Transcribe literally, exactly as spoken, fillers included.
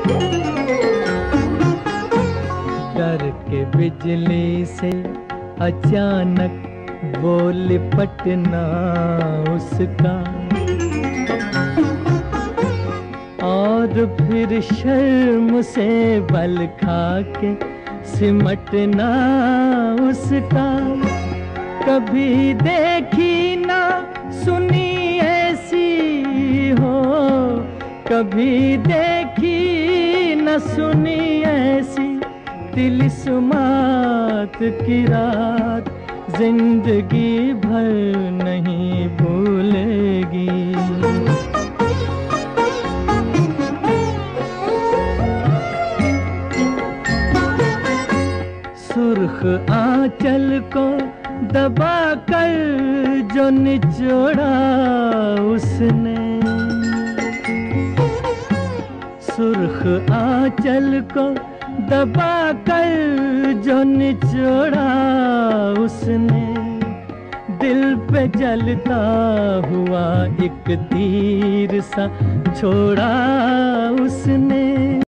डर के बिजली से अचानक वो लिपटना उसका, और फिर शर्म से बल खा के सिमटना उसका। कभी देखी ना सुनी ऐसी हो, कभी देखी न सुनी ऐसी तिलिस्मात की रात, जिंदगी भर नहीं भूलेगी। सुर्ख आंचल को दबा कर जो निचोड़ा उसने, सुर्ख आंचल को दबा कर जो निचोड़ा उसने, दिल पे जलता हुआ एक तीर सा छोड़ा उसने।